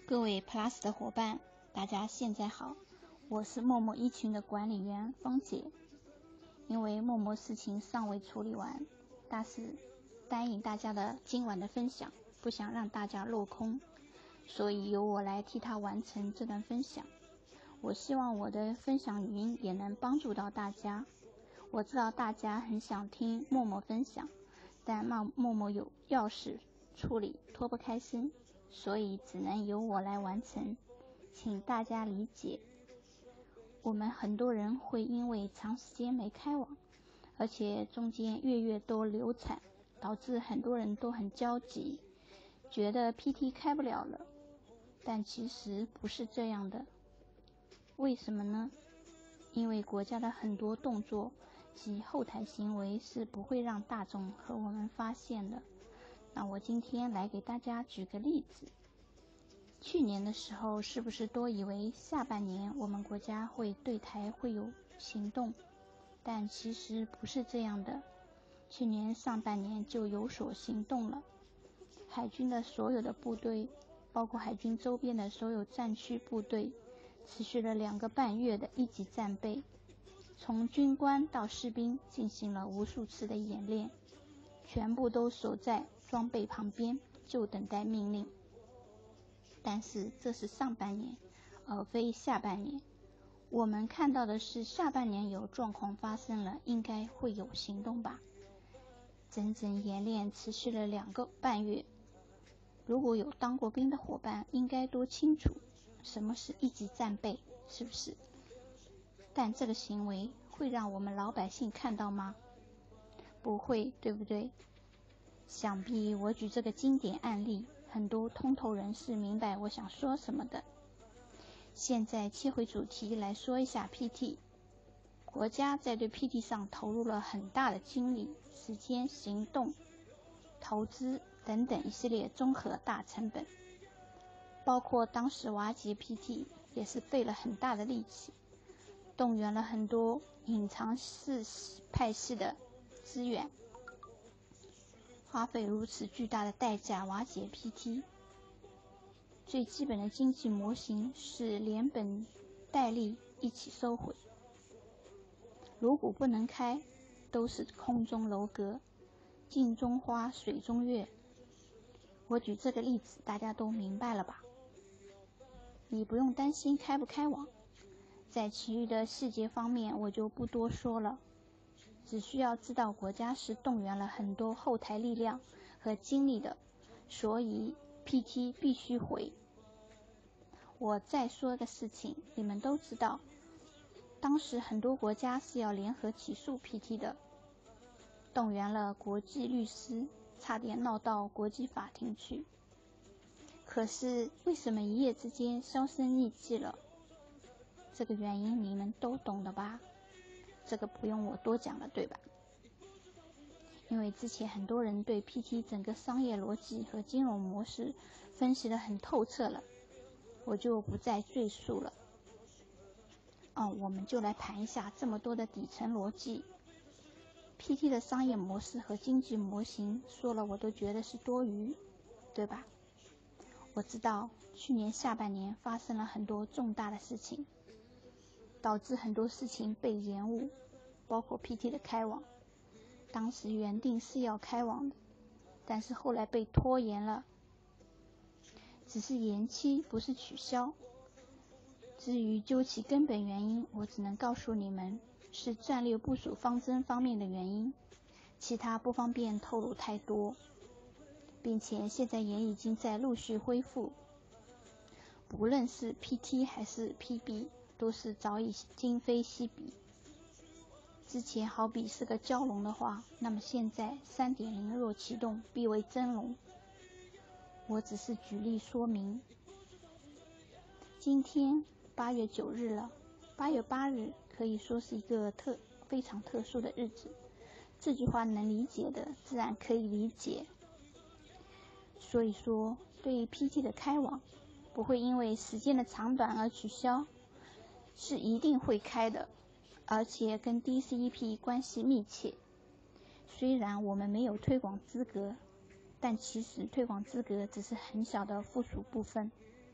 各位 Plus 的伙伴，大家现在好，我是陌陌一群的管理员芳姐。因为陌陌事情尚未处理完，但是答应大家的今晚的分享，不想让大家落空，所以由我来替他完成这段分享。我希望我的分享语音也能帮助到大家。我知道大家很想听陌陌分享，但陌陌有要事处理，脱不开身，所以只能由我来完成，请大家理解。我们很多人会因为长时间没开网，而且中间月都流产，导致很多人都很焦急，觉得 PT 开不了了。但其实不是这样的。为什么呢？因为国家的很多动作及后台行为是不会让大众和我们发现的。那我今天来给大家举个例子。去年的时候，是不是都以为下半年我们国家对台会有行动？但其实不是这样的。去年上半年就有所行动了。海军的所有的部队，包括海军周边的所有战区部队，持续了2个半月的一级战备，从军官到士兵进行了无数次的演练，全部都守在装备旁边，就等待命令。但是这是上半年，而非下半年。我们看到的是下半年有状况发生了，应该会有行动吧。整整演练持续了2个半月。如果有当过兵的伙伴，应该都清楚什么是一级战备，是不是？但这个行为会让我们老百姓看到吗？不会，对不对？想必我举这个经典案例，很多通透人士明白我想说什么的。现在切回主题来说一下 PT。国家在对 PT 上投入了很大的精力、时间、行动、投资等等一系列综合大成本，包括当时瓦解 PT 也是费了很大的力气，动员了很多隐藏式派系的资源，花费如此巨大的代价瓦解 PT。 最基本的经济模型是连本带利一起收回，如果不能开，都是空中楼阁，镜中花水中月。我举这个例子大家都明白了吧？你不用担心开不开网，在其余的细节方面我就不多说了，只需要知道国家是动员了很多后台力量和精力的，所以 PT 必须回。我再说个事情，你们都知道，当时很多国家是要联合起诉 PT 的，动员了国际律师，差点闹到国际法庭去。可是为什么一夜之间销声匿迹了？这个原因你们都懂的吧？这个不用我多讲了，对吧？因为之前很多人对 PT 整个商业逻辑和金融模式分析得很透彻了，我就不再赘述了。我们就来盘一下这么多的底层逻辑。PT 的商业模式和经济模型说了我都觉得是多余，对吧？我知道去年下半年发生了很多重大的事情，导致很多事情被延误，包括 PT 的开网。当时原定是要开网的，但是后来被拖延了，只是延期，不是取消。至于究其根本原因，我只能告诉你们，是战略部署方针方面的原因，其他不方便透露太多，并且现在也已经在陆续恢复。不论是 PT 还是 PB， 都是早已今非昔比。之前好比是个蛟龙的话，那么现在 3.0 若启动，必为真龙。我只是举例说明。今天8月9日了，8月8日可以说是一个非常特殊的日子。这句话能理解的自然可以理解。所以说，对于 PT 的开网，不会因为时间的长短而取消，是一定会开的，而且跟 DCEP 关系密切。虽然我们没有推广资格，但其实推广资格只是很小的附属部分。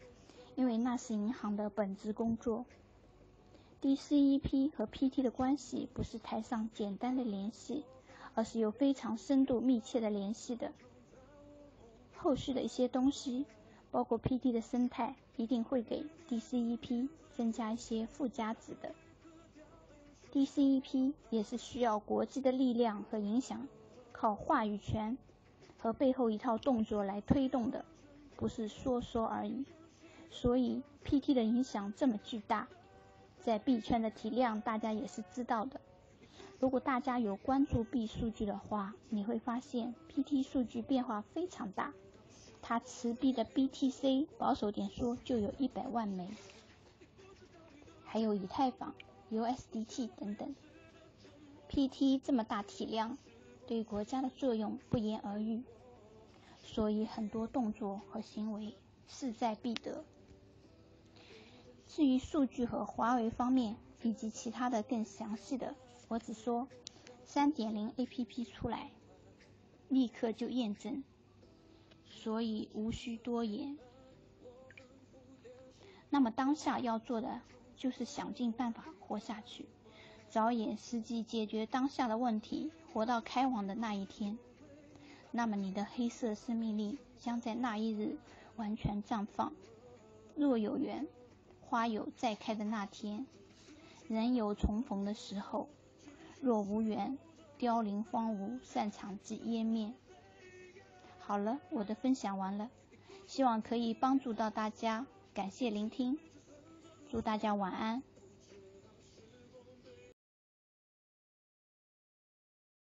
因为那是银行的本职工作。DCEP 和 PT 的关系不是台上简单的联系，而是有非常深度密切的联系的。后续的一些东西，包括 PT 的生态，一定会给 DCEP 增加一些附加值的。DCEP 也是需要国际的力量和影响，靠话语权和背后一套动作来推动的，不是说说而已。所以 PT 的影响这么巨大，在币圈的体量大家也是知道的。如果大家有关注币数据的话，你会发现 PT 数据变化非常大，它持币的 BTC 保守点说就有100万枚，还有以太坊、USDT 等等。PT 这么大体量，对国家的作用不言而喻，所以很多动作和行为势在必得。至于数据和华为方面以及其他的更详细的，我只说 3.0 APP 出来立刻就验证，所以无需多言。那么当下要做的就是想尽办法活下去，着眼实际解决当下的问题，活到开网的那一天，那么你的黑色生命力将在那一日完全绽放。若有缘，花有再开的那天，人有重逢的时候；若无缘，凋零荒芜，散场即湮灭。好了，我的分享完了，希望可以帮助到大家，感谢聆听，祝大家晚安。